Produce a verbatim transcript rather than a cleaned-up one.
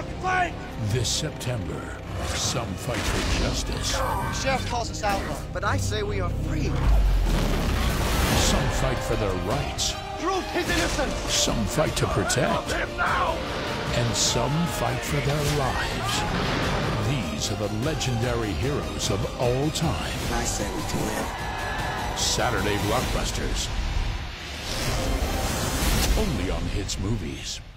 have to fight! This September, some fight for justice. The sheriff calls us outlaw, but I say we are free. Some fight for their rights. Prove his innocence! Some fight to protect. Him now! And some fight for their lives. These are the legendary heroes of all time. I say we do it. Saturday Blockbusters. Only on Hits Movies.